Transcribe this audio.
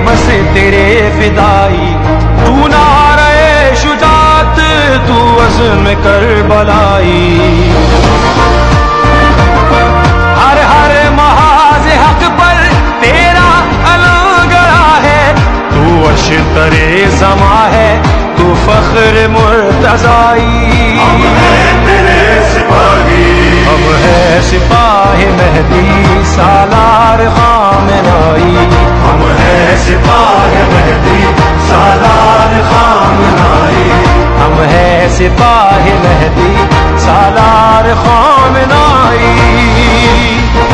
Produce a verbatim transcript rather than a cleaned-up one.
بس تیرے فدائی، تو نعرہ شجاعت، تو عزم کربلائی، ہر ہر محاذ حق پر تیرا علم گڑا ہے، تو اشتر زماں ہے، تو فخر مرتضائی، ہم ہیں تیرے سپاہی، ہم ہے سپاہ مہدی سالار خامنائی، ہم ہیں سپاہ مہدی سالار خامنائی، ہم ہے سپاہ مہدی سالار خامنائی۔